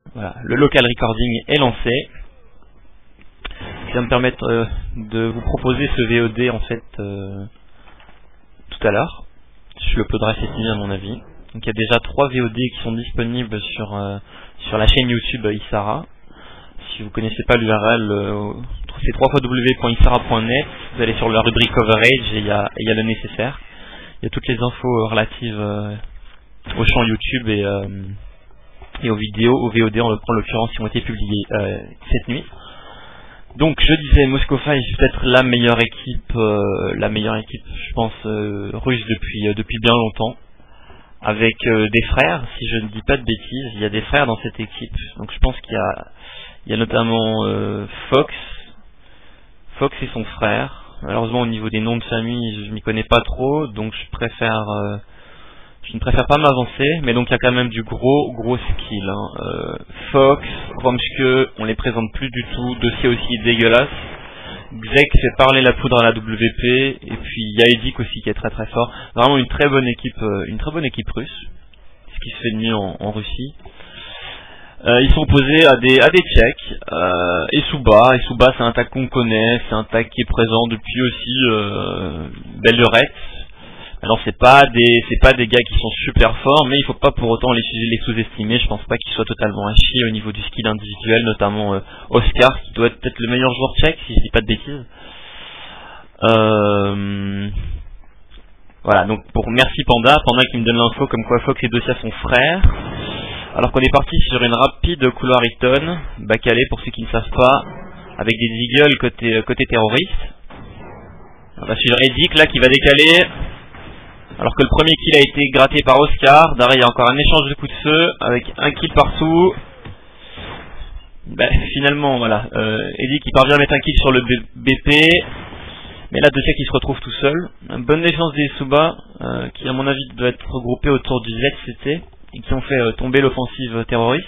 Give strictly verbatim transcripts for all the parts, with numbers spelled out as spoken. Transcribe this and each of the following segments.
Voilà, le local recording est lancé. Ça va me permettre euh, de vous proposer ce V O D en fait euh, tout à l'heure. Je l'uploaderai cette nuit à mon avis. Donc il y a déjà trois V O D qui sont disponibles sur euh, sur la chaîne YouTube Issara. Si vous connaissez pas l'U R L, euh, c'est w w w point issara point net. Vous allez sur la rubrique coverage et il y a, il y a le nécessaire. Il y a toutes les infos relatives euh, au champ YouTube et, euh, et aux vidéos, aux V O D en, en l'occurrence qui ont été publiées euh, cette nuit. Donc je disais, Moscowfile est peut-être la meilleure équipe, euh, la meilleure équipe, je pense, euh, russe depuis euh, depuis bien longtemps, avec euh, des frères, si je ne dis pas de bêtises, il y a des frères dans cette équipe. Donc je pense qu'il y a il y a notamment euh, Fox, Fox et son frère. Malheureusement au niveau des noms de famille, je m'y connais pas trop, donc je préfère euh, je ne préfère pas m'avancer, mais donc il y a quand même du gros gros skill. Hein. Euh, Fox, Romske, on les présente plus du tout, dossier aussi dégueulasse. Xek fait parler la poudre à la W P, et puis il y a Edik aussi qui est très très fort. Vraiment une très bonne équipe, euh, une très bonne équipe russe, ce qui se fait de mieux en, en Russie. Euh, ils sont opposés à des à des Tchèques, euh, et Suba. Et Suba c'est un tag qu'on connaît, c'est un tag qui est présent depuis aussi euh, belle lurette. Alors c'est pas des c'est pas des gars qui sont super forts, mais il faut pas pour autant les, les sous-estimer. Je pense pas qu'ils soient totalement à chier au niveau du skill individuel, notamment euh, Oscar qui doit être peut-être le meilleur joueur tchèque si je dis pas de bêtises. Euh... Voilà, donc pour merci Panda, Panda qui me donne l'info comme quoi Fox et Dossier sont frères. Alors qu'on est parti sur une rapide couloir Eton, Bacalé pour ceux qui ne savent pas, avec des eagles côté côté terroriste. On va suivre Edik là qui va décaler. Alors que le premier kill a été gratté par Oscar. Derrière il y a encore un échange de coups de feu avec un kill partout. Ben, finalement voilà, euh, Edik qui parvient à mettre un kill sur le B P. Mais là Dossier qui se retrouve tout seul. Une bonne défense des Suba, euh, qui à mon avis doit être regroupé autour du Z C T. Et qui ont fait euh, tomber l'offensive terroriste.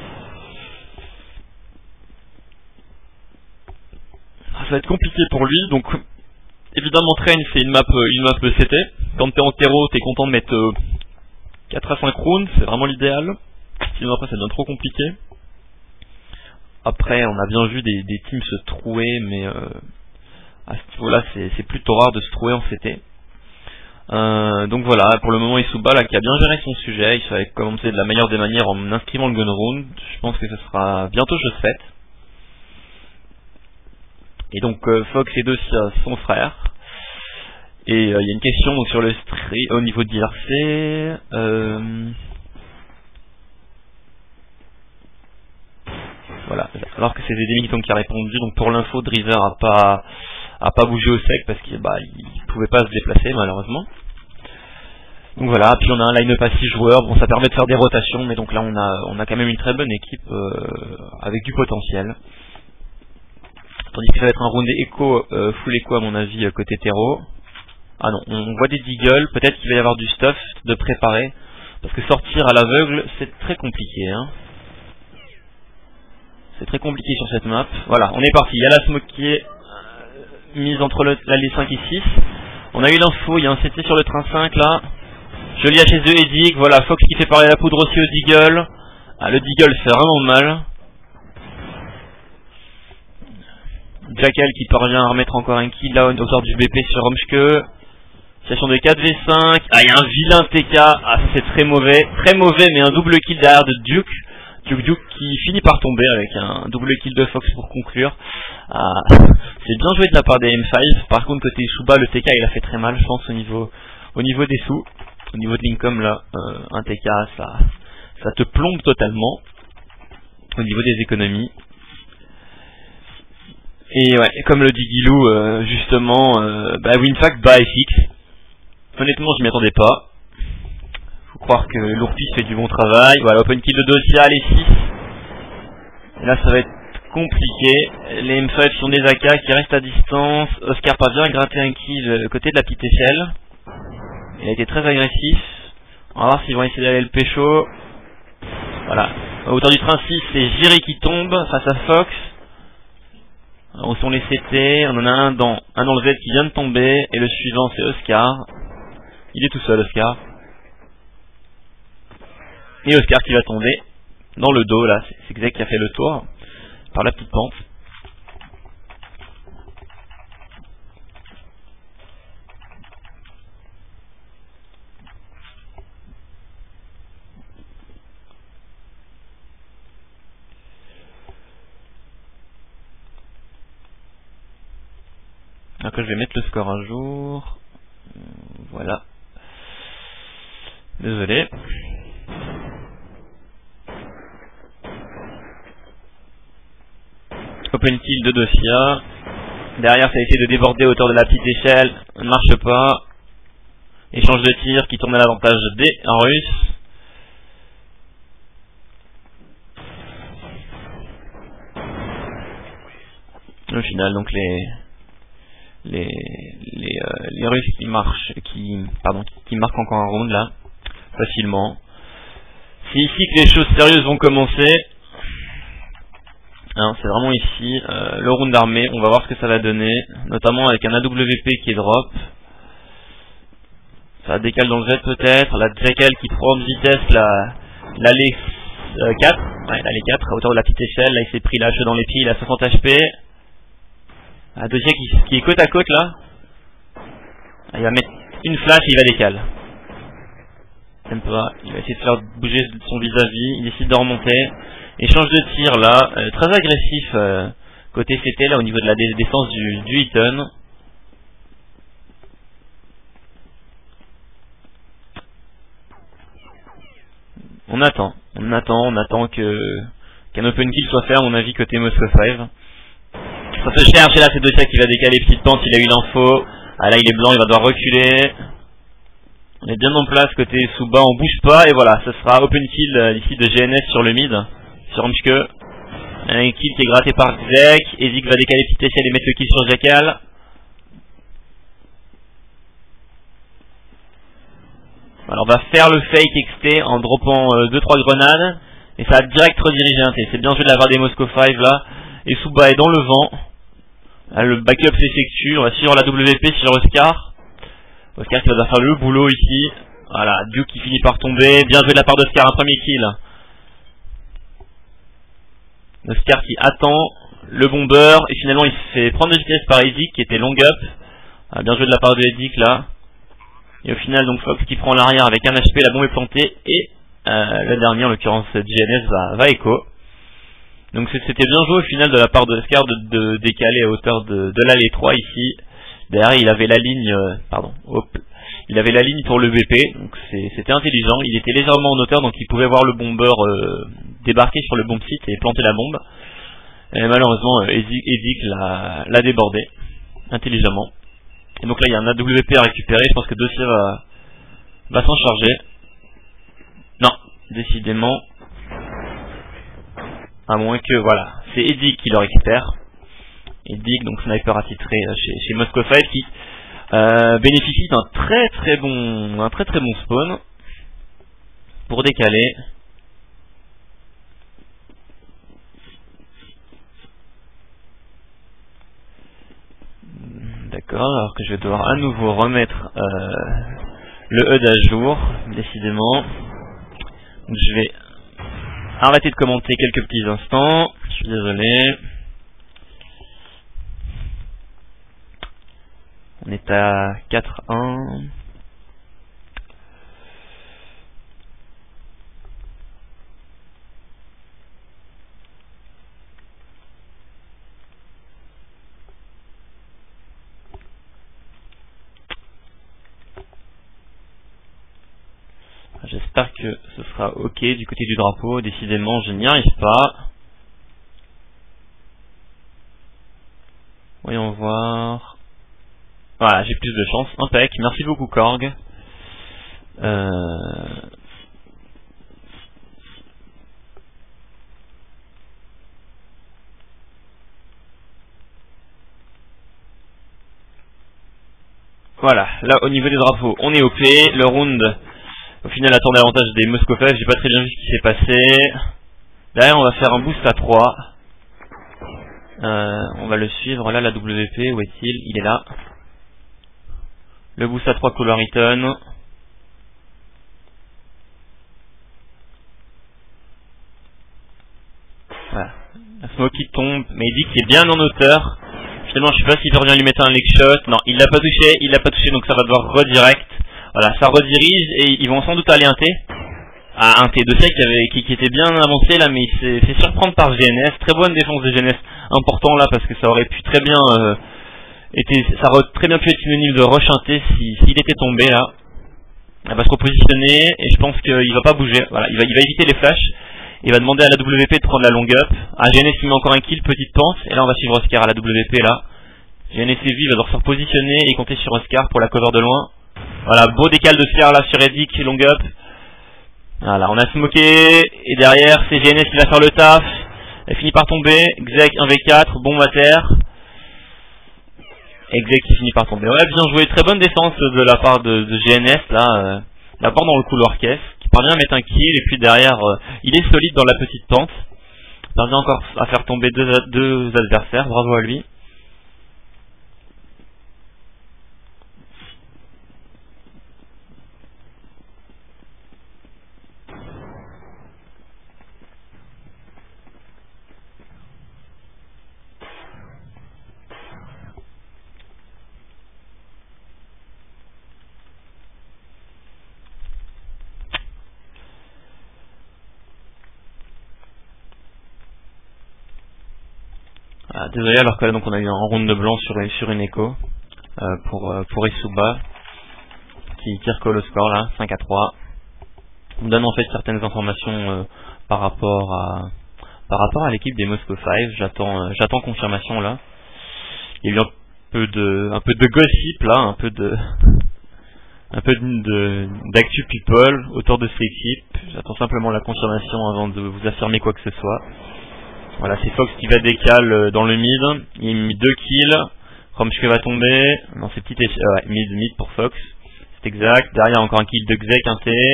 Ça va être compliqué pour lui, donc évidemment Train c'est une map euh, une map E C T. Quand t'es en terreau, t'es content de mettre euh, quatre à cinq rounds, c'est vraiment l'idéal. Sinon après ça devient trop compliqué. Après on a bien vu des, des teams se trouer, mais euh, à ce niveau-là c'est plutôt rare de se trouer en C T. Euh, donc voilà, pour le moment Isuba là qui a bien géré son sujet, il savait commencer de la meilleure des manières en inscrivant le gun round. Je pense que ce sera bientôt chose faite. Et donc euh, Fox et Dossier son frère. Et il euh, y a une question donc, sur le stream au niveau de l'I R C. Euh... Voilà, alors que c'est Zedemi donc qui a répondu. Donc pour l'info, Driver a pas a pas bougé au sec parce qu'il bah il pouvait pas se déplacer malheureusement. Donc voilà, puis on a un line-up à six joueurs, bon ça permet de faire des rotations, mais donc là on a on a quand même une très bonne équipe euh, avec du potentiel. Tandis que ça va être un round écho, euh, full écho à mon avis côté terreau. Ah non, on voit des deagles, peut-être qu'il va y avoir du stuff de préparer, parce que sortir à l'aveugle c'est très compliqué hein. C'est très compliqué sur cette map. Voilà, on est parti, il y a la smoke qui est mise entre l'allée cinq et six. On a eu l'info, il y a un C T sur le train cinq là. Joli H S deux Edik, voilà, Fox qui fait parler la poudre aussi au Deagle. Ah, le Deagle fait vraiment mal. Jackal qui parvient à remettre encore un kill là autour du B P sur Romske. Situation de quatre v cinq. Ah, il y a un vilain T K. Ah, ça c'est très mauvais. Très mauvais, mais un double kill derrière de Duke. Duke Duke qui finit par tomber avec un double kill de Fox pour conclure. Ah, c'est bien joué de la part des M cinq. Par contre, côté Shuba, le T K il a fait très mal, je pense, au niveau, au niveau des sous. Au niveau de l'income, là, euh, un T K, ça, ça te plombe totalement. Au niveau des économies. Et ouais, comme le dit Guilou, euh, justement, euh, bah, Winfact bat F X. Honnêtement, je m'y attendais pas. Faut croire que l'Ourpis fait du bon travail. Voilà, open kill de Dossier, les six. Et là, ça va être compliqué. Les M cinq sont des A K qui restent à distance. Oscar parvient à gratter un kill côté de la petite échelle. Il a été très agressif. On va voir s'ils vont essayer d'aller le pécho. Voilà. À hauteur du train six, c'est Jiri qui tombe face à Fox. Où sont les C T? On en a un dans, un dans le Z qui vient de tomber. Et le suivant, c'est Oscar. Il est tout seul, Oscar. Et Oscar qui va tomber. dans le dos là, c'est Xek qui a fait le tour par la petite pente. Donc je vais mettre le score à jour. Voilà. Désolé. Open kill de Dosia. Derrière, ça a essayé de déborder à hauteur de la petite échelle. Ne marche pas. Échange de tir qui tourne à l'avantage des Russes. Au final, donc les les les, euh, les Russes qui marchent, qui pardon, qui, qui marquent encore un round là, facilement. C'est ici que les choses sérieuses vont commencer. Hein, c'est vraiment ici, euh, le round d'armée. On va voir ce que ça va donner, notamment avec un A W P qui est drop. Ça décale dans le jet peut-être. La Jackal qui prend de vitesse la l'allée euh, quatre, ouais, l'allée quatre à hauteur de la petite échelle. Là, il s'est pris la hache dans les pieds. Il a soixante H P. Un deuxième qui, qui est côte à côte là. Il va mettre une flash et il va décaler. J'aime pas. Il va essayer de faire bouger son vis-à-vis. Il décide de remonter. Échange de tir là. Euh, très agressif euh, côté C T là au niveau de la dé défense du, du Eaton. On attend. On attend. On attend que qu'un open kill soit fait à mon avis côté Moscow cinq. Ça se cherche et là c'est Dosia qui va décaler petite pente, il a eu l'info. Ah là il est blanc, il va devoir reculer. On est bien en place côté Suba, on bouge pas et voilà, ce sera open kill euh, ici de G N S sur le mid, sur Mshke. Un kill qui est gratté par Xek, Ezik va décaler petite échelle et mettre le kill sur Jackal. Alors on va faire le fake X T en droppant deux trois grenades et ça va direct rediriger un T. C'est bien joué de la part des Moscow cinq là. Et Suba est dans le vent. Là, le backup s'effectue. On va suivre la W P sur Oscar. Oscar qui va devoir faire le boulot ici. Voilà, Duke qui finit par tomber. Bien joué de la part d'Oscar, un premier kill. Oscar qui attend le bomber. Et finalement il se fait prendre de vitesse par Ezik qui était long up. Ah, bien joué de la part de Ezik là. Et au final donc Fox qui prend l'arrière avec un H P, la bombe est plantée. Et euh, le dernier en l'occurrence G N S va, va écho. Donc c'était bien joué au final de la part de Oscar de, de décaler à hauteur de, de l'allée trois ici. Derrière il avait la ligne, euh, pardon, hop, il avait la ligne pour le B P, donc c'était intelligent. Il était légèrement en hauteur donc il pouvait voir le bomber euh, débarquer sur le bon site et planter la bombe. Et malheureusement Ezik l'a l'a débordé intelligemment. Et donc là il y a un A W P à récupérer, je pense que Dosia va, va s'en charger. Non, décidément. À moins que, voilà, c'est Edik qui le récupère. Edik, donc sniper attitré chez, chez Moscow cinq qui euh, bénéficie d'un très très bon un très très bon spawn pour décaler. D'accord, alors que je vais devoir à nouveau remettre euh, le H U D à jour, décidément. Donc je vais arrêter de commenter quelques petits instants, je suis désolé. On est à quatre un. J'espère que ce sera ok du côté du drapeau. Décidément, je n'y arrive pas. Voyons voir. Voilà, j'ai plus de chance. Impec. Merci beaucoup, Korg. Euh... Voilà, là au niveau des drapeaux, on est O P. Le round, au final, attend davantage des Moscow cinq. J'ai pas très bien vu ce qui s'est passé. Derrière, on va faire un boost à trois. Euh, on va le suivre. Là, la W P, où est-il? Il est là. Le boost à trois Color Eaton. « Voilà. La smoke qui tombe, mais il dit qu'il est bien en hauteur. Finalement, je sais pas s'il revient lui mettre un leg shot. Non, il l'a pas touché, il l'a pas touché, donc ça va devoir redirect. Voilà, ça redirige et ils vont sans doute aller un T. Ah, un T deux qui, avait, qui, qui était bien avancé là, mais il s'est fait surprendre par G N S. Très bonne défense de G N S, important là, parce que ça aurait pu très bien euh, été, ça aurait très bien pu être synonyme de rush un T si, s'il était tombé là. Elle va se repositionner et je pense qu'il va pas bouger. Voilà, il va, il va éviter les flashs. Il va demander à la W P de prendre la long up. Ah, G N S il met encore un kill, petite pente. Et là on va suivre Oscar à la W P là. G N S est vu, il va devoir se repositionner et compter sur Oscar pour la cover de loin. Voilà, beau décal d'Oscar là sur Edic, long up. Voilà, on a smoké. Et derrière c'est G N S qui va faire le taf. Elle finit par tomber. Xek un v quatre, bombe à terre. Et Xek qui finit par tomber. Ouais, bien joué. Très bonne défense de la part de, de G N S là. Euh, D'abord dans le couloir caisse. Parvient à mettre un kill et puis derrière euh, il est solide dans la petite pente, parvient encore à faire tomber deux, deux adversaires, bravo à lui. Ah, désolé, alors que là donc on a eu un round de blanc sur, sur une écho euh, pour, euh, pour Isuba qui, qui recolle au score là, cinq à trois. On donne en fait certaines informations euh, par rapport à par rapport à l'équipe des Moscow cinq. J'attends euh, j'attends confirmation là. Il y a eu un peu de un peu de gossip là, un peu de un peu de d'actu people autour de cette équipe. J'attends simplement la confirmation avant de vous affirmer quoi que ce soit. Voilà, c'est Fox qui va décaler dans le mid. Il a mis deux kills. Romchke va tomber. Non, c'est petit échec. Ouais, mid, mid pour Fox. C'est exact. Derrière, encore un kill de Xek, un T.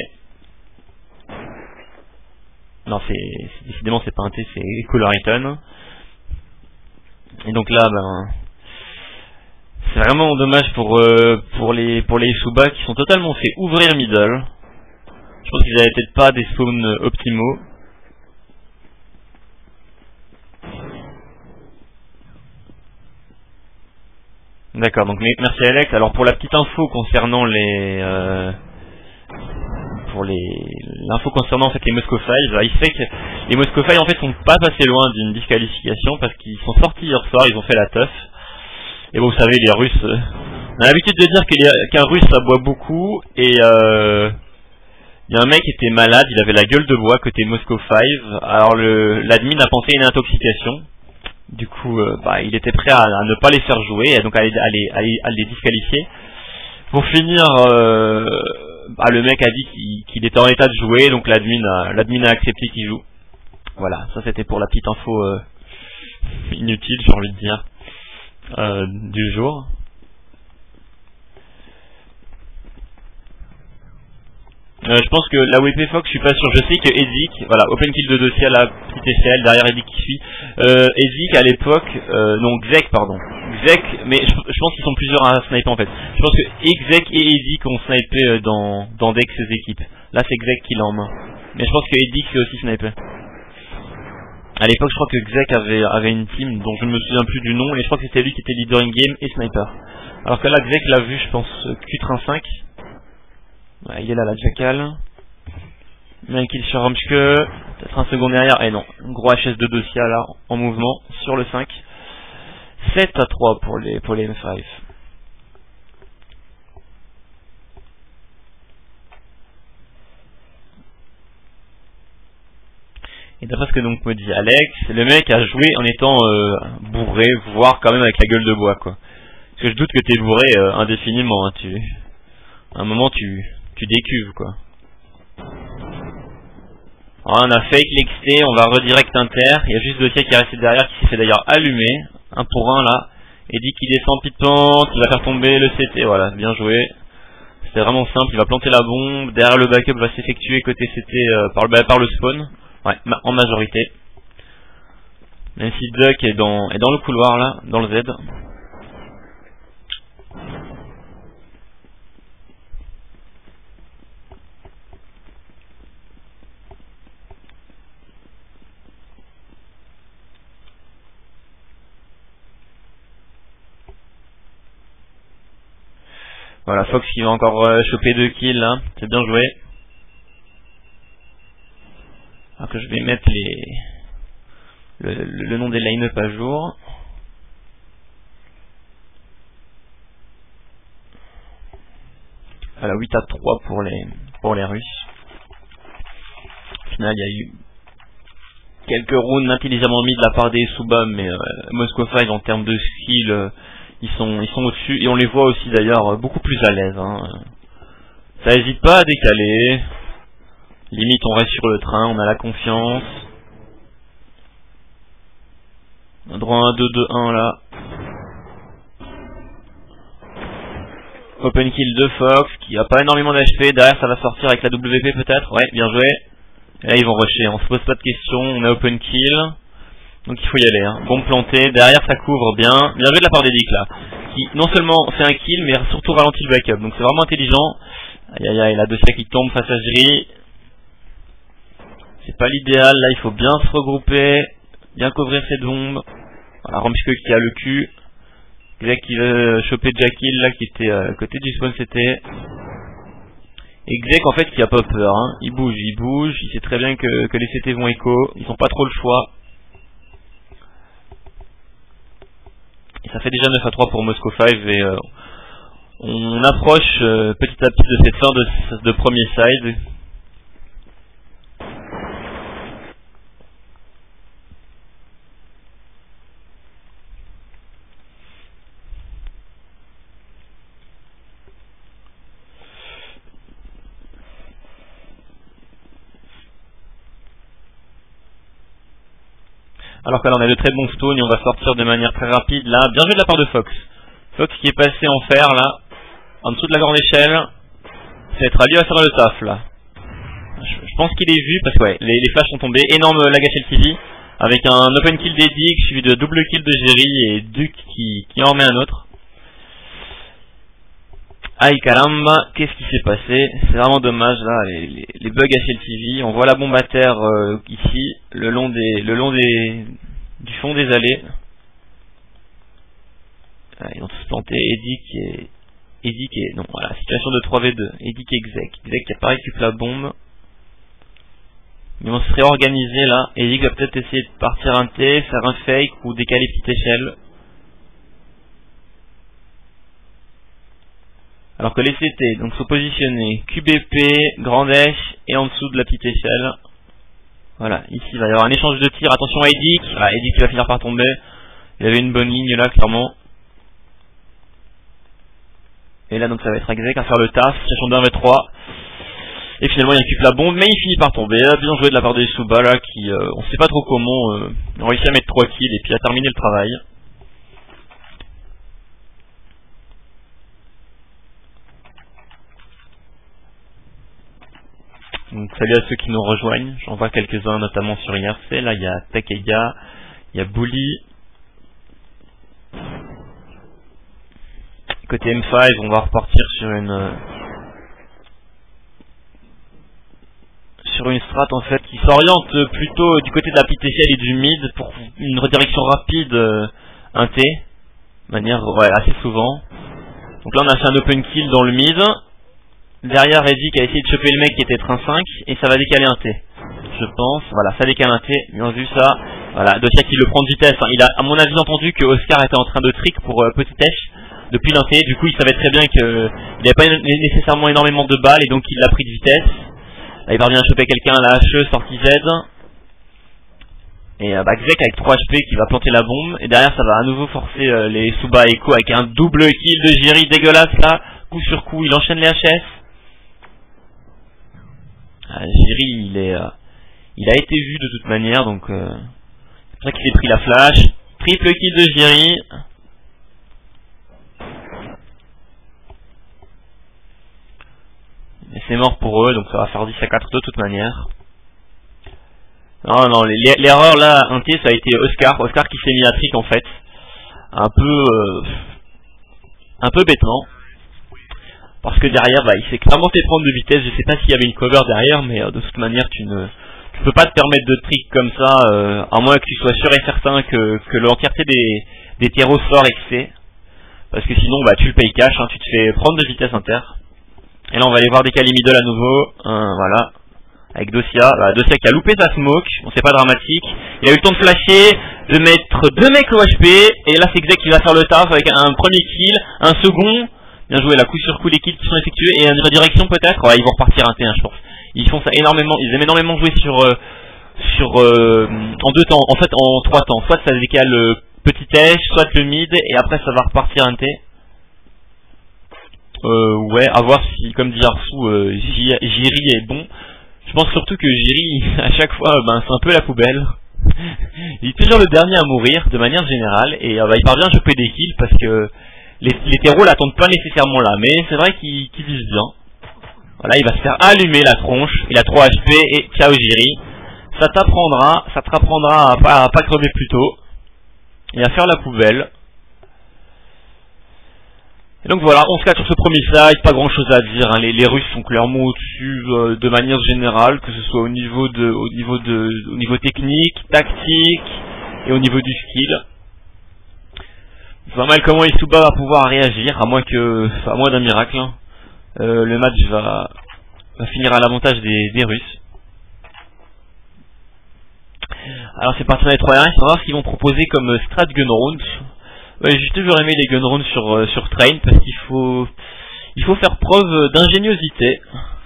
Non, c'est décidément, c'est pas un T, c'est Coloriton. Et donc là, ben, c'est vraiment dommage pour euh, pour les pour les Isuba qui sont totalement fait ouvrir middle. Je pense qu'ils avaient peut-être pas des spawns optimaux. D'accord, donc merci Alex. Alors pour la petite info concernant les euh, pour les l'info concernant en fait les Moscow cinq, il se fait que les Moscow cinq en fait sont pas passés loin d'une disqualification parce qu'ils sont sortis hier soir, ils ont fait la teuf. Et bon, vous savez, les Russes, euh, on a l'habitude de dire qu'un Russe ça boit beaucoup et euh, il y a un mec qui était malade, il avait la gueule de bois côté Moscow cinq. Alors le l'admin a pensé à une intoxication. Du coup, euh, bah, il était prêt à, à ne pas les faire jouer et donc à les, à les, à les, à les disqualifier. Pour finir, euh, bah, le mec a dit qu'il qu'il était en état de jouer, donc l'admin a, l'admin a accepté qu'il joue. Voilà, ça c'était pour la petite info euh, inutile, j'ai envie de dire, euh, du jour. Euh, je pense que la W P Fox, je suis pas sûr. Je sais que Edic, voilà, open kill de dossier à la petite échelle, derrière Edic qui suit. Euh, Edic à l'époque, euh, non, Xek, pardon. Xek, mais je, je pense qu'ils sont plusieurs à sniper en fait. Je pense que Xek et Edic ont snipé dans, dans Dex ses équipes. Là c'est Xek qui l'a en main. Mais je pense que Edic fait aussi sniper. À l'époque, je crois que Xek avait, avait une team dont je ne me souviens plus du nom, et je crois que c'était lui qui était leader in game et sniper. Alors que là, Xek l'a vu, je pense, Q trente-cinq. Ouais, il est là, la jackal. Un kill sur Romchke. Peut-être un second derrière. Et non, gros H S de dossier là, en mouvement, sur le cinq. sept à trois pour les, pour les M cinq. Et d'après ce que donc me dit Alex, le mec a joué en étant euh, bourré, voire quand même avec la gueule de bois, quoi. Parce que je doute que t'es bourré euh, indéfiniment, hein, tu... À un moment, tu... tu décuves, quoi. Alors, on a fake l'X T, on va redirect inter. Il y a juste Dossier qui est resté derrière, qui s'est fait d'ailleurs allumer. Un pour un, là. Et dit qu'il descend petite pente, il va faire tomber le C T, voilà, bien joué. C'était vraiment simple, il va planter la bombe. Derrière, le backup va s'effectuer côté C T euh, par, le, par le spawn. Ouais, en majorité. Même si Duck est dans, est dans le couloir, là, dans le Z. Voilà, Fox qui va encore euh, choper deux kills là, c'est bien joué. Alors que je vais mettre les le, le, le nom des line-up à jour. Voilà, huit à trois pour les pour les Russes. Au final, il y a eu quelques rounds intelligemment mis de la part des Suba, mais euh, Moscow five en termes de skill, euh, ils sont ils sont au-dessus, et on les voit aussi d'ailleurs beaucoup plus à l'aise. Hein. Ça hésite pas à décaler. Limite, on reste sur le train, on a la confiance. On a droit à un deux deux un là. Open kill de Fox, qui a pas énormément d'H P. Derrière, ça va sortir avec la W P peut-être. Ouais, bien joué. Et là, ils vont rusher. On se pose pas de questions. On a open kill. Donc, il faut y aller. Hein. Bombe plantée. Derrière, ça couvre bien. Bien joué de la part d'Edic là. Qui, non seulement fait un kill, mais surtout ralentit le backup. Donc, c'est vraiment intelligent. Aïe aïe aïe, la Dosia qui tombe face à Jiri. C'est pas l'idéal. Là, il faut bien se regrouper. Bien couvrir cette bombe. Voilà, Romchko qui a le cul. Greg qui veut choper Jackil là, qui était à côté du spawn C T. Et Greg en fait qui a pas peur, hein. Il bouge, il bouge, il sait très bien que, que les C T vont écho, ils ont pas trop le choix. Et ça fait déjà neuf à trois pour Moscow five et euh, on approche euh, petit à petit de cette fin de, de premier side. Alors que là on a de très bons stones et on va sortir de manière très rapide là. Bien joué de la part de Fox. Fox qui est passé en fer là, en dessous de la grande échelle. Ça va être à lui à faire le taf là. Je, je pense qu'il est vu parce que ouais, les, les flashs sont tombés. Énorme lag H L T V avec un open kill d'Edic suivi de double kill de Jiri et Duke qui, qui en remet un autre. Aïe caramba, qu'est-ce qui s'est passé? C'est vraiment dommage là, les, les, les bugs H L T V. On voit la bombe à terre euh, ici, le long des, le long des, du fond des allées. Ah, ils ont tous planté. Edic et, Edic et, non voilà, situation de trois v deux. Edic et Xek. Xek qui a pas récupéré la bombe. Mais on se serait organisé là. Edic va peut-être essayer de partir un T, faire un fake ou décaler petite échelle. Alors que les C T donc sont positionnés Q B P, grande H et en dessous de la petite échelle. Voilà, ici il va y avoir un échange de tirs. Attention à Edic. Voilà, Edic qui va finir par tomber. Il y avait une bonne ligne là, clairement. Et là donc ça va être Exec à faire le taf. Situation de un v trois. Et finalement il récupère la bombe, mais il finit par tomber. Bien joué de la part des Suba là, qui euh, on sait pas trop comment euh, ont réussi à mettre trois kills et puis à terminer le travail. Donc salut à ceux qui nous rejoignent, j'en vois quelques-uns notamment sur I R C, là il y a Takega, il y a Bully. Côté M cinq, on va repartir sur une sur une strat en fait qui s'oriente plutôt du côté de la petite échelle et du mid pour une redirection rapide euh, un T, de manière ouais, assez souvent. Donc là on a fait un open kill dans le mid. Derrière, Edic a essayé de choper le mec qui était train cinq et ça va décaler un T. Je pense, voilà, ça décale un T, bien vu ça. Voilà, Dosia qui le prend de vitesse. Hein. Il a, à mon avis, entendu que Oscar était en train de trick pour euh, Petit H depuis l'un T. Du coup, il savait très bien qu'il n'avait pas nécessairement énormément de balles et donc il l'a pris de vitesse. Là, il parvient à choper quelqu'un à la H E, sortie Z. Et euh, bah, Xek avec trois H P qui va planter la bombe. Et derrière, ça va à nouveau forcer euh, les Suba Echo avec un double kill de Jiri dégueulasse là. Coup sur coup, il enchaîne les H S. Ah, Jiri, il est, euh, il a été vu de toute manière, donc euh, c'est pour ça qu'il s'est pris la flash. Triple kill de Jiri. Et c'est mort pour eux, donc ça va faire dix à quatre de toute manière. Non, non, l'erreur là, un T, ça a été Oscar. Oscar qui s'est mis à trick en fait. Un peu, euh, un peu bêtement. Parce que derrière, bah, il s'est clairement fait prendre de vitesse. Je sais pas s'il y avait une cover derrière, mais euh, de toute manière, tu ne tu peux pas te permettre de trick comme ça, euh, à moins que tu sois sûr et certain que, que l'entièreté des, des terreaux sort excès. Parce que sinon, bah, tu le payes cash, hein, tu te fais prendre de vitesse inter. Et là, on va aller voir des Kali middle à nouveau. Hein, voilà. Avec Dosia. Bah, Dosia qui a loupé sa smoke. Bon, c'est pas dramatique. Il a eu le temps de flasher, de mettre deux mecs au H P. Et là, c'est Xek qui va faire le taf avec un premier kill, un second. Bien joué, là, coup sur coup, les kills qui sont effectués. Et une redirection peut-être. Ouais, ils vont repartir un T un, je pense. Ils font ça énormément. Ils aiment énormément jouer sur... Euh, sur euh, en deux temps. En fait, en trois temps. Soit ça décale le petit H, soit le mid. Et après, ça va repartir un T. Euh, ouais, à voir si, comme dit Arsou, euh, Jiri est bon. Je pense surtout que Jiri, à chaque fois, ben, c'est un peu la poubelle. Il est toujours le dernier à mourir, de manière générale, et euh, bah, il parvient à choper des kills parce que les, les terreaux l'attendent pas nécessairement là, mais c'est vrai qu'il qu'il vise bien. Voilà, il va se faire allumer la tronche, il a trois H P, et ciao Jiri. Ça t'apprendra, ça te rapprendra à pas, à pas crever plus tôt, et à faire la poubelle. Et donc voilà, on se cache sur ce premier side, pas grand chose à dire, hein. les, les Russes sont clairement au-dessus euh, de manière générale, que ce soit au niveau de, au niveau de, au niveau technique, tactique et au niveau du skill. Je vois mal comment Isuba va pouvoir réagir, à moins que, enfin, à moins d'un miracle. Hein. Euh, le match va, va finir à l'avantage des, des Russes. Alors c'est parti dans les trois R un, on va voir ce qu'ils vont proposer comme strat gun round. Ouais, j'ai toujours aimé les gun rounds sur, euh, sur Train parce qu'il faut il faut faire preuve d'ingéniosité.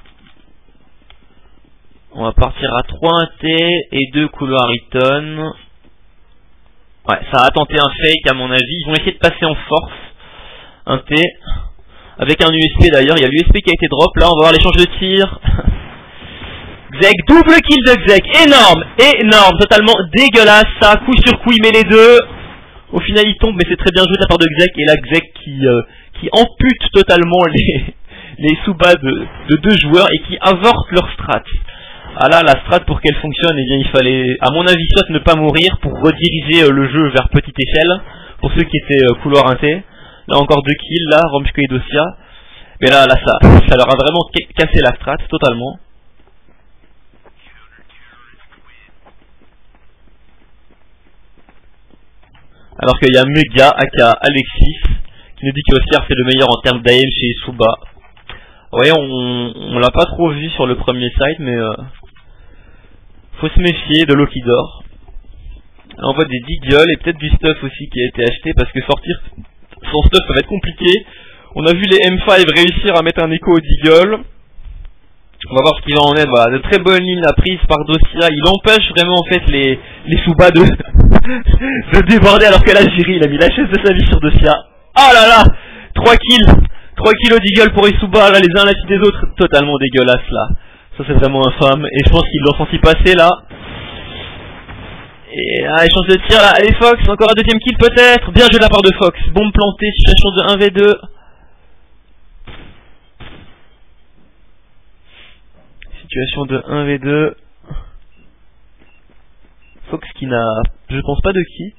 On va partir à trois un T et deux couloirs return. Ouais, ça a tenté un fake à mon avis. Ils vont essayer de passer en force. Un T. Avec un U S P d'ailleurs. Il y a l'U S P qui a été drop. Là, on va voir l'échange de tir. Xek, double kill de Xek. Énorme, énorme. Totalement dégueulasse. Ça, coup sur coup, il met les deux. Au final il tombe, mais c'est très bien joué de la part de Xek, et là Xek qui, euh, qui ampute totalement les, les sous-bas de, de deux joueurs et qui avorte leur strat. Ah là, la strat pour qu'elle fonctionne, eh bien il fallait, à mon avis, soit ne pas mourir pour rediriger euh, le jeu vers petite échelle, pour ceux qui étaient euh, couloir un T. Là encore deux kills, là, Romchko et Dosia. Mais là, là ça, ça leur a vraiment cassé la strat totalement. Alors qu'il y a Mega, aka Alexis, qui nous dit que Oscar c'est le meilleur en termes d'A M chez Isuba. Ouais, on, on l'a pas trop vu sur le premier site, mais euh, faut se méfier de Lokidor. On voit des deagles et peut-être du stuff aussi qui a été acheté, parce que sortir son stuff ça va être compliqué. On a vu les M cinq réussir à mettre un écho au deagle. On va voir ce qu'il va en être. Voilà, de très bonnes lignes la prise par Dosia. Il empêche vraiment en fait les, les sous-bas de, de déborder, alors que là Jiri il a mis la chaise de sa vie sur Dosia. Oh là là, trois kills, trois kills au deagle pour Isuba, là les uns à la suite des autres, totalement dégueulasse là. Ça c'est vraiment infâme, et je pense qu'ils l'ont senti passer là. Et ah, échange de tir là, allez Fox, encore un deuxième kill peut-être. Bien joué de la part de Fox, bombe plantée, situation de un v deux. Situation de un v deux. Fox qui n'a, je pense pas de kit.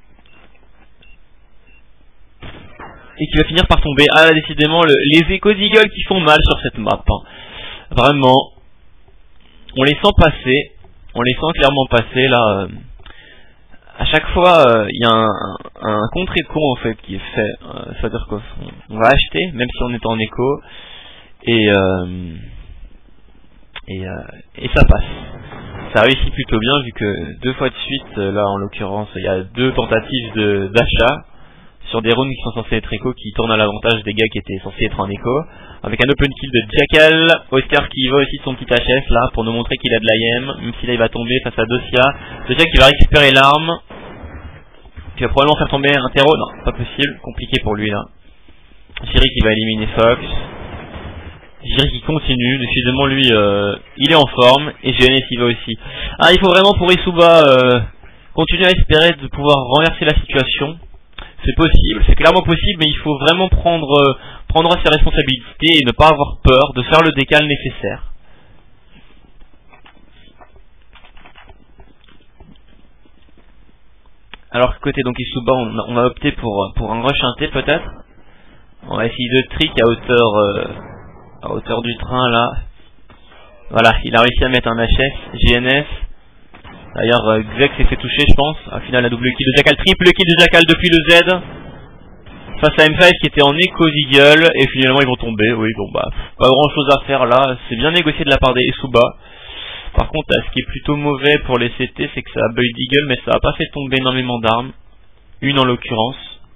Et qui va finir par tomber. Ah là, décidément, le, les échos d'Eagle qui font mal sur cette map. Hein. Vraiment. On les sent passer. On les sent clairement passer là. Euh, à chaque fois, il euh, y a un, un contre-écho en fait qui est fait. Euh, C'est-à-dire qu'on on va acheter, même si on est en écho. Et... Euh, Et, euh, et ça passe. Ça réussit plutôt bien vu que deux fois de suite, là en l'occurrence, il y a deux tentatives d'achat sur des rounds qui sont censés être écho, qui tournent à l'avantage des gars qui étaient censés être en écho. Avec un open kill de Jackal, Oscar qui va aussi de son petit H S là pour nous montrer qu'il a de l'I M, même si là il va tomber face à Dosia. Dosia qui va récupérer l'arme, qui va probablement faire tomber un terreau, non, pas possible, compliqué pour lui là. Jiri qui va éliminer Fox. Jiri qui continue, décidément lui euh, il est en forme, et G N S il va aussi. Ah, il faut vraiment pour Isuba euh, continuer à espérer de pouvoir renverser la situation. C'est possible, c'est clairement possible, mais il faut vraiment prendre, euh, prendre ses responsabilités et ne pas avoir peur de faire le décal nécessaire. Alors que côté donc Isuba, on a, on a opté pour, pour un rush inté peut-être. On va essayer de trick à hauteur... Euh, à hauteur du train là. Voilà, il a réussi à mettre un H S, G N S. D'ailleurs euh, Xek s'est fait toucher je pense. Au final un double kill de Jackal, triple kill de Jackal depuis le Z. face à M cinq qui était en écho d'Eagle, et finalement ils vont tomber. Oui, bon bah, pas grand chose à faire là, c'est bien négocié de la part des Esuba. Par contre, là, ce qui est plutôt mauvais pour les C T, c'est que ça a buy d'Eagle, mais ça a pas fait tomber énormément d'armes. Une en l'occurrence.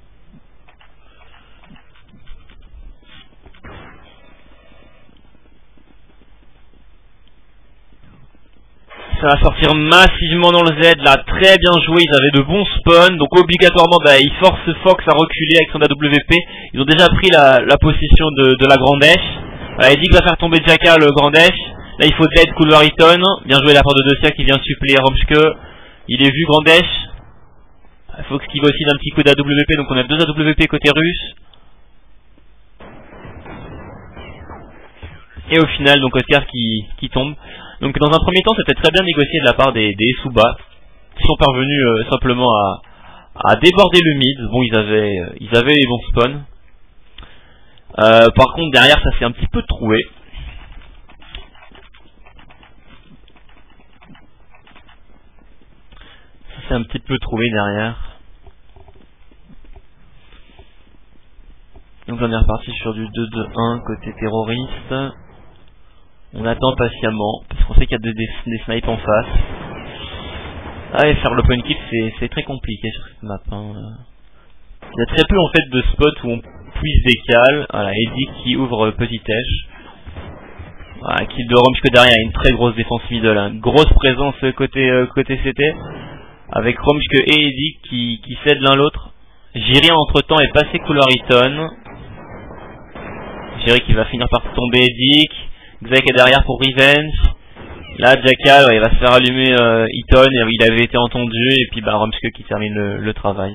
Ça va sortir massivement dans le Z, là, très bien joué, ils avaient de bons spawns, donc obligatoirement, bah, ils forcent Fox à reculer avec son A W P. Ils ont déjà pris la, la position de, de la Grande Esch. Voilà, il dit qu'il va faire tomber Jackal, le Grande Esch. Là, il faut Z, Coulvariton. Bien joué de la part de Dosia qui vient suppléer Romschke. Il est vu, Grande Esch. Fox qui va aussi d'un petit coup d'A W P, donc on a deux A W P côté russe. Et au final, donc Oscar qui, qui tombe. Donc dans un premier temps, c'était très bien négocié de la part des, des Esuba, qui sont parvenus euh, simplement à, à déborder le mid. Bon, ils avaient, euh, ils avaient les bons spawns. Euh, par contre, derrière, ça s'est un petit peu troué. Ça s'est un petit peu trouvé derrière. Donc on est reparti sur du deux deux un côté terroriste. On attend patiemment, parce qu'on sait qu'il y a des, des, des snipes en face. Ah, et faire l'open kill, c'est très compliqué sur cette map. Hein. Il y a très peu en fait de spots où on puisse décaler. Voilà, Eddie qui ouvre Petit Esch. Voilà, kill de Romschke derrière, il y a une très grosse défense middle. Hein. Grosse présence côté, euh, côté C T. Avec Romschke et Eddie qui, qui cèdent l'un l'autre. Jiri entre temps est passé Coulvariton. Jiri qui va finir par tomber Eddie. Xek est derrière pour Revenge. Là, Jackal, ouais, il va se faire allumer euh, Eaton, il avait été entendu, et puis bah, Romschke qui termine le, le travail.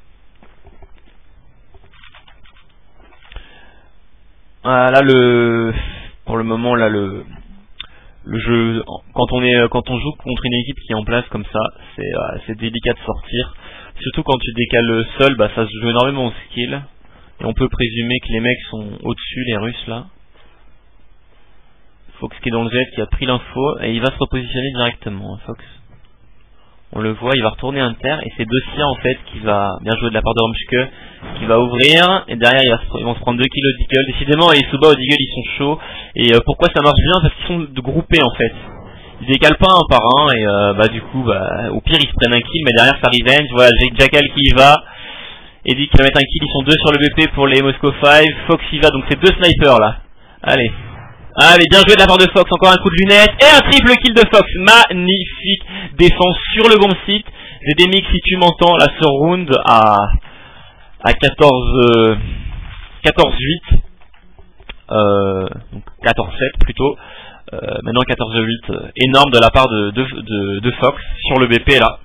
Ah, là, le, pour le moment, là, le, le jeu, quand on est, quand on joue contre une équipe qui est en place comme ça, c'est, euh, c'est délicat de sortir. Surtout quand tu décales seul, bah, ça se joue énormément au skill, et on peut présumer que les mecs sont au-dessus, les Russes là. Fox qui est dans le jet, qui a pris l'info, et il va se repositionner directement, hein, Fox. On le voit, il va retourner inter, et c'est Dosia en fait qui va, bien jouer de la part de Romschke, qui va ouvrir, et derrière il va se, ils vont se prendre deux kills au Deagle. Décidément, les Esuba au Deagle ils sont chauds, et euh, pourquoi ça marche bien? Parce qu'ils sont de groupés en fait. Ils décalent pas un par un, et euh, bah du coup, bah, au pire ils se prennent un kill, mais derrière ça revenge, voilà, j'ai Jackal qui y va, Eddie qui va mettre un kill, ils sont deux sur le B P pour les Moscow cinq, Fox y va, donc c'est deux snipers là. Allez. Allez, bien joué de la part de Fox, encore un coup de lunette, et un triple kill de Fox, magnifique défense sur le bon site. Zedemix, si tu m'entends, là ce round à, à quatorze huit, euh, quatorze sept plutôt, euh, maintenant quatorze huit, euh, énorme de la part de, de, de, de Fox sur le B P là.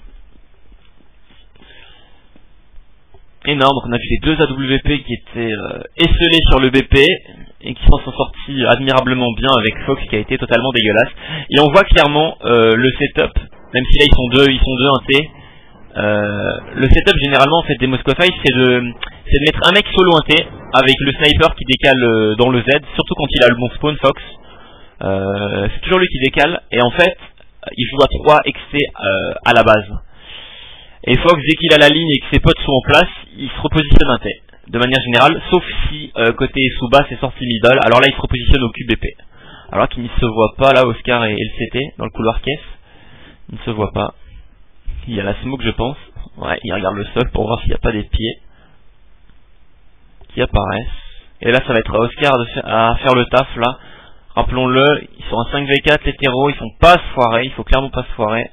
Énorme, donc on a vu les deux A W P qui étaient euh, esselés sur le B P et qui s'en sont sortis admirablement bien avec Fox qui a été totalement dégueulasse. Et on voit clairement euh, le setup, même si là ils sont deux, ils sont deux un T. Euh, le setup généralement en fait des Moscow cinq, c'est de, c'est de mettre un mec solo un T avec le sniper qui décale euh, dans le Z, surtout quand il a le bon spawn Fox. Euh, c'est toujours lui qui décale et en fait il joue à trois excès euh, à la base. Et Fox, dès qu'il a la ligne et que ses potes sont en place, il se repositionne un T, de manière générale, sauf si euh, côté Esuba c'est sorti middle, alors là il se repositionne au Q B P. Alors qu'il ne se voit pas là, Oscar et, et le C T, dans le couloir caisse, il ne se voit pas. Il y a la smoke je pense, ouais, il regarde le sol pour voir s'il n'y a pas des pieds qui apparaissent. Et là ça va être à Oscar de faire, à faire le taf là, rappelons-le, ils sont en cinq v quatre les terreaux, ils sont pas se foirer, il faut clairement pas se foirer.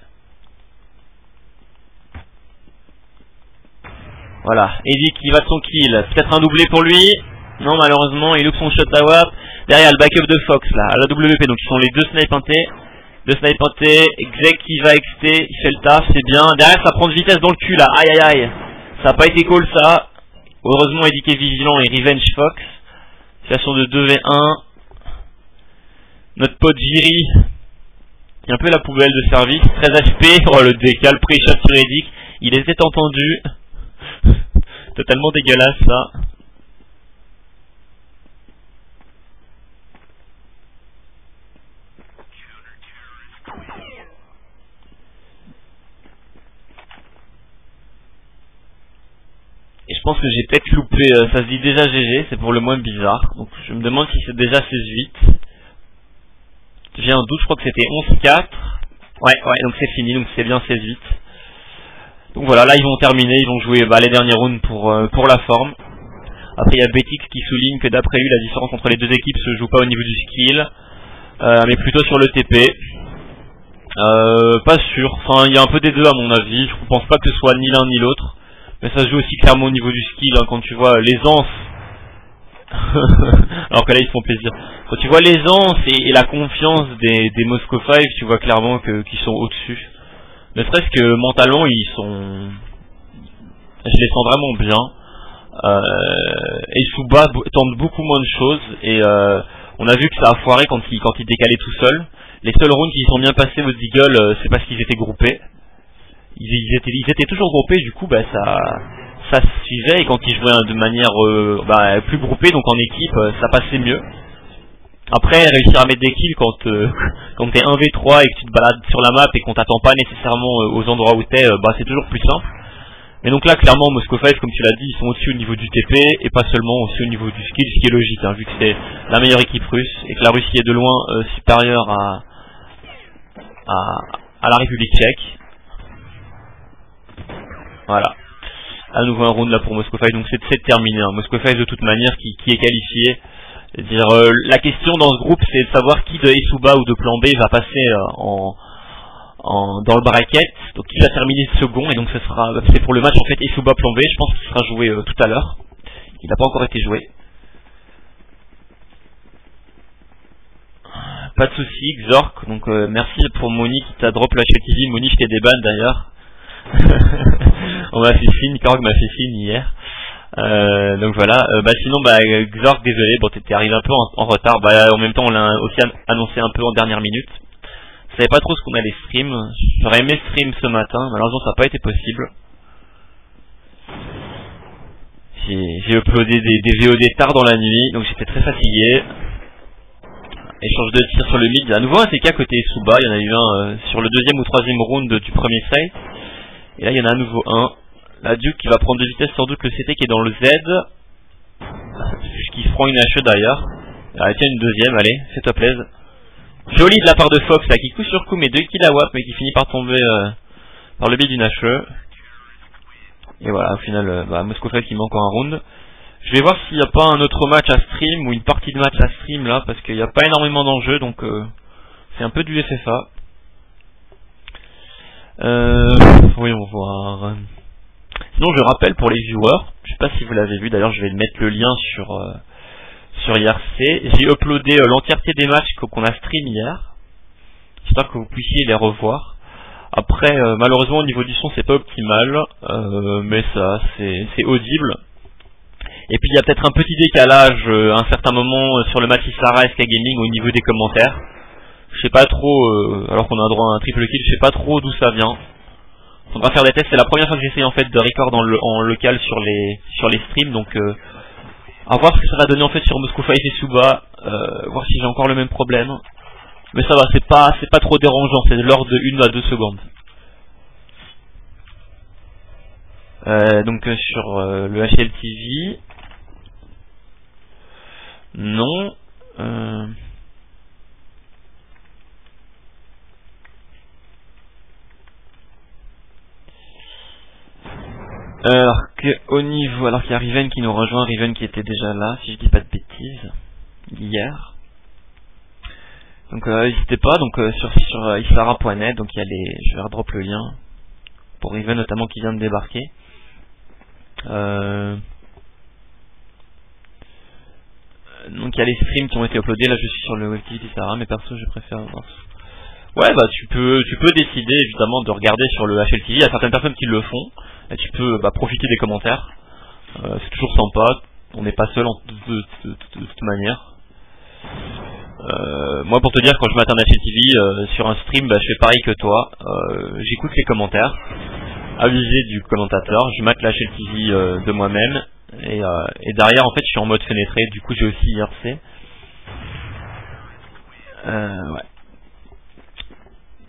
Voilà, Eddie qui va de son kill, peut-être un doublé pour lui, non malheureusement, il loupe son shot à W A P, derrière le backup de Fox là, à la W P, donc ils sont les deux snipes intés, deux snipes intés, Xek qui va X T, il fait le taf, c'est bien, derrière ça prend de vitesse dans le cul là, aïe aïe aïe, ça a pas été cool ça, heureusement Eddie qui est vigilant et Revenge Fox, situation de deux v un, notre pote Jiri, qui est un peu la poubelle de service, treize H P, oh le décal, pré-shot sur Eddie, il était entendu. Totalement dégueulasse ça. Et je Je pense que j'ai peut-être loupé, euh, ça se dit déjà G G, c'est pour le moins bizarre. Donc je me demande si c'est déjà seize huit. J'ai un doute, je crois que c'était onze quatre. Ouais, ouais, donc c'est fini, donc c'est bien seize huit. Donc voilà, là ils vont terminer, ils vont jouer bah, les derniers rounds pour, euh, pour la forme. Après il y a Betix qui souligne que d'après lui la différence entre les deux équipes se joue pas au niveau du skill, euh, mais plutôt sur le T P. Euh, pas sûr, enfin il y a un peu des deux à mon avis, je pense pas que ce soit ni l'un ni l'autre. Mais ça se joue aussi clairement au niveau du skill, hein, quand tu vois l'aisance. Alors que là ils se font plaisir. Quand tu vois l'aisance et, et la confiance des, des Moscow five, tu vois clairement que qu'ils sont au-dessus. Ne serait-ce que mentalement ils sont... Je les sens vraiment bien. Euh, et Suba tente beaucoup moins de choses. Et euh, on a vu que ça a foiré quand il, quand il décalait tout seul. Les seuls rounds qui sont bien passés au Deagle, euh, c'est parce qu'ils étaient groupés. Ils, ils, étaient, ils étaient toujours groupés, du coup bah ça ça se suivait, et quand ils jouaient de manière euh, bah, plus groupée, donc en équipe, euh, ça passait mieux. Après, réussir à mettre des kills quand, euh, quand t'es un v trois et que tu te balades sur la map et qu'on t'attend pas nécessairement euh, aux endroits où t'es, euh, bah c'est toujours plus simple. Mais donc là, clairement, Moscow five, comme tu l'as dit, ils sont aussi au niveau du T P, et pas seulement aussi au niveau du skill, ce qui est logique, hein, vu que c'est la meilleure équipe russe, et que la Russie est de loin euh, supérieure à, à, à la République tchèque. Voilà. À nouveau un round là pour Moscow five, donc c'est terminé. Hein. Moscow five de toute manière qui, qui est qualifié. C'est-à-dire euh, la question dans ce groupe, c'est de savoir qui de Esuba ou de Plan B va passer euh, en, en dans le bracket. Donc qui va terminer second, et donc ce sera c'est pour le match en fait Esuba Plan B. Je pense qu'il sera joué euh, tout à l'heure. Il n'a pas encore été joué. Pas de souci, Xork. Donc euh, merci pour Moni qui t'a drop la H L T V. Moni, je t'ai débanne d'ailleurs. On m'a fait signe, Korg m'a fait signe hier. Euh, donc voilà. Euh, bah sinon, bah Xork, désolé, bon t'étais arrivé un peu en, en retard. Bah en même temps, on l'a aussi annoncé un peu en dernière minute. Je savais pas trop ce qu'on allait stream. J'aurais aimé stream ce matin, malheureusement ça n'a pas été possible. J'ai uploadé des, des V O D tard dans la nuit, donc j'étais très fatigué. Échange de tir sur le mid. À nouveau un T K côté Suba, il y en a eu un euh, sur le deuxième ou troisième round du premier site. Et là il y en a à nouveau un. La Duke qui va prendre de vitesse sans doute le C T qui est dans le Z. Qui se prend une H E d'ailleurs. Ah, tiens une deuxième, allez, fais-toi plaisir. Joli de la part de Fox là, qui coup sur coup met deux kills à W A P mais qui finit par tomber euh, par le biais d'une H E. Et voilà, au final, euh, bah, Moscow five qui met encore un round. Je vais voir s'il n'y a pas un autre match à stream ou une partie de match à stream là, parce qu'il n'y a pas énormément d'enjeux, donc euh, c'est un peu du F F A. Euh, voyons voir. Sinon je rappelle pour les viewers, je sais pas si vous l'avez vu, d'ailleurs je vais mettre le lien sur euh, sur I R C. J'ai uploadé euh, l'entièreté des matchs qu'on a stream hier. J'espère que vous puissiez les revoir. Après euh, malheureusement au niveau du son c'est pas optimal, euh, mais ça c'est audible. Et puis il y a peut-être un petit décalage euh, à un certain moment euh, sur le match Isara S K Gaming au niveau des commentaires. Je sais pas trop, euh, alors qu'on a droit à un triple kill, je sais pas trop d'où ça vient. Faudra faire des tests, c'est la première fois que j'essaye en fait de record en, le, en local sur les sur les streams, donc euh, à voir ce que ça va donner en fait sur Moscow five et Suba, euh, voir si j'ai encore le même problème. Mais ça va, c'est pas c'est pas trop dérangeant, c'est de l'ordre de une à deux secondes. Euh, donc euh, sur euh, le H L T V, non. Euh... Alors que au niveau, alors qu'il y a Riven qui nous rejoint, Riven qui était déjà là, si je dis pas de bêtises, hier. Donc euh, n'hésitez pas, donc euh, sur sur euh, isara point net, donc il y a les, je vais redrop le lien pour Riven notamment qui vient de débarquer. Euh... Donc il y a les streams qui ont été uploadés, là je suis sur le web T V d'Isara, mais perso je préfère voir. Ouais bah tu peux tu peux décider évidemment de regarder sur le H L T V, il y a certaines personnes qui le font, et tu peux bah, profiter des commentaires, euh, c'est toujours sympa, on n'est pas seul en, de, de, de, de, de toute manière. Euh, moi pour te dire, quand je mate un H L T V euh, sur un stream, bah, je fais pareil que toi, euh, j'écoute les commentaires, avisé du commentateur, je mate la H L T V euh, de moi-même, et, euh, et derrière en fait je suis en mode fenêtré, du coup j'ai aussi I R C. Euh, ouais.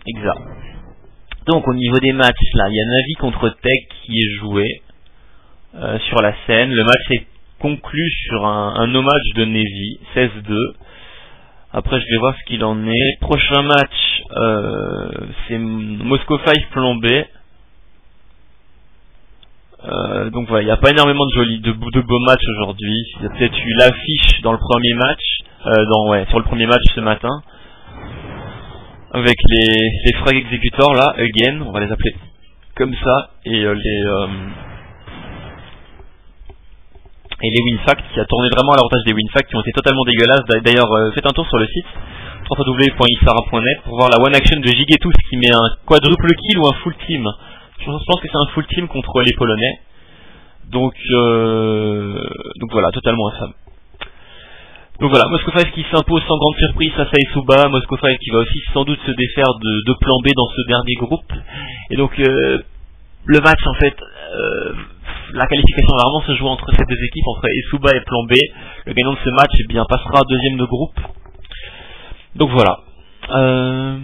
Exact. Donc au niveau des matchs là, il y a Navi contre Tech qui est joué. euh, sur la scène. Le match est conclu sur un, un no match de Navy, seize deux. Après je vais voir ce qu'il en est. Prochain match, euh, c'est Moscow cinq plan B. Euh, donc voilà, il n'y a pas énormément de jolis, de, de beaux matchs aujourd'hui. Il y a peut-être eu l'affiche dans le premier match, euh, dans, ouais, sur le premier match ce matin, avec les, les frag exécuteurs là, again, on va les appeler comme ça, et euh, les euh, et les WinFact qui a tourné vraiment à l'avantage des WinFact qui ont été totalement dégueulasses. D'ailleurs, euh, faites un tour sur le site w w w point isara point net pour voir la one action de Gigetous qui met un quadruple kill ou un full team. Je pense que c'est un full team contre les Polonais. Donc, euh, donc voilà, totalement infâme. Donc voilà, Moscow cinq qui s'impose sans grande surprise face à Isuba. Moscow cinq qui va aussi sans doute se défaire de, de plan B dans ce dernier groupe. Et donc, euh, le match en fait, euh, la qualification va vraiment se jouer entre ces deux équipes, entre Isuba et plan B. Le gagnant de ce match eh bien, passera deuxième de groupe. Donc voilà. Euh...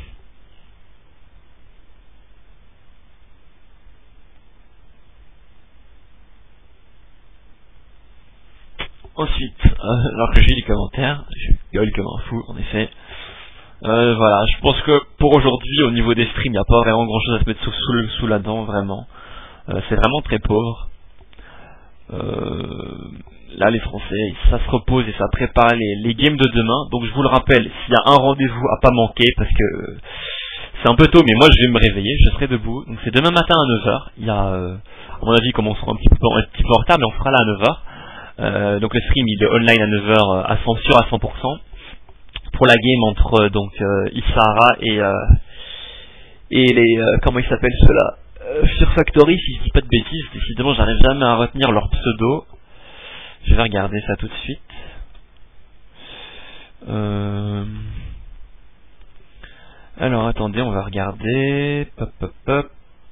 Ensuite, euh, alors que j'ai les commentaires, je gueule comme un fou, en effet. Euh, voilà, je pense que pour aujourd'hui, au niveau des streams, il n'y a pas vraiment grand chose à se mettre sous, sous, sous la dent, vraiment. Euh, c'est vraiment très pauvre. Euh, là, les Français, ça se repose et ça prépare les, les games de demain. Donc, je vous le rappelle, s'il y a un rendez-vous à pas manquer, parce que c'est un peu tôt, mais moi, je vais me réveiller, je serai debout. Donc, c'est demain matin à neuf heures. Il y a, euh, à mon avis, comme on sera un petit peu, un petit peu en retard, mais on fera là à neuf heures. Euh, donc le stream il est online à neuf heures à cent sur à cent pour cent pour la game entre donc euh, Isara et euh, et les euh, comment ils s'appellent ceux-là, euh, Fear Factory, si je dis pas de bêtises. Décidément j'arrive jamais à retenir leur pseudo. Je vais regarder ça tout de suite. Euh... Alors attendez, on va regarder. Pop pop pop.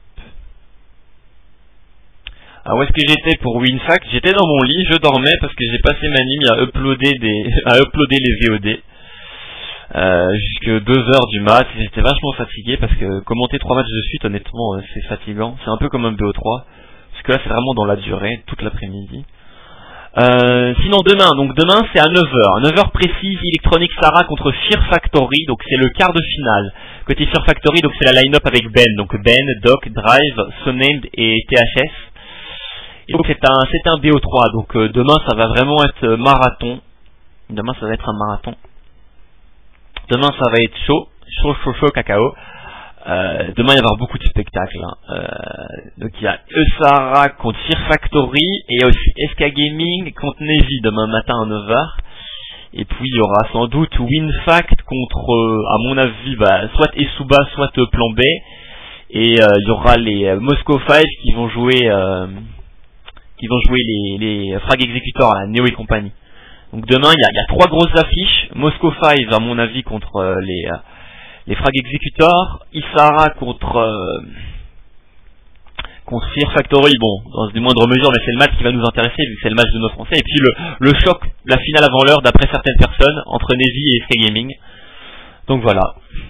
Alors où est-ce que j'étais pour WinFact? J'étais dans mon lit, je dormais parce que j'ai passé ma nuit à uploader des, à uploader les V O D euh, jusque deux heures du mat. J'étais vachement fatigué parce que commenter trois matchs de suite, honnêtement, euh, c'est fatigant. C'est un peu comme un B O trois parce que là c'est vraiment dans la durée, toute l'après-midi. Euh, sinon demain, donc demain c'est à neuf heures, neuf heures précise, Electronic Sara contre Fear Factory, donc c'est le quart de finale. Côté Fear Factory, donc c'est la line-up avec Ben, donc Ben, Doc, Drive, Sonamed et T H S. Et donc c'est un c'est un B O trois, donc euh, demain ça va vraiment être euh, marathon. Demain ça va être un marathon. Demain ça va être chaud, chaud, chaud, chaud, cacao. Euh, demain il va y avoir beaucoup de spectacles. Hein. Euh, donc il y a Eusara contre Fear Factory et aussi S K Gaming contre Navy demain matin à neuf heures. Et puis il y aura sans doute WinFact contre, euh, à mon avis, bah, soit Isuba, soit euh, Plan B. Et euh, il y aura les euh, Moscow cinq qui vont jouer... Euh, qui vont jouer les, les frag exécuteurs à Neo et compagnie. Donc demain, il y a, il y a trois grosses affiches. Moscow cinq, à mon avis, contre euh, les, euh, les frag exécuteurs. Isara contre, euh, contre Fear Factory, bon, dans une moindre mesure, mais c'est le match qui va nous intéresser, vu que c'est le match de nos Français. Et puis le, le choc, la finale avant l'heure, d'après certaines personnes, entre Navy et S K Gaming. Donc voilà.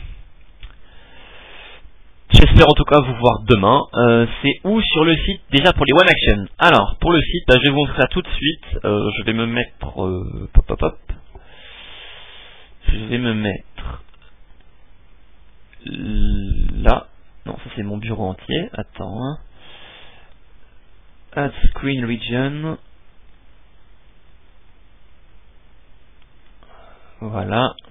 J'espère en tout cas vous voir demain. Euh, c'est où sur le site déjà pour les One Action? Alors, pour le site, bah, je vais vous montrer ça tout de suite. Euh, je vais me mettre... Euh, pop, pop, pop. Je vais me mettre... Là. Non, ça c'est mon bureau entier. Attends. Hein. Add Screen Region. Voilà.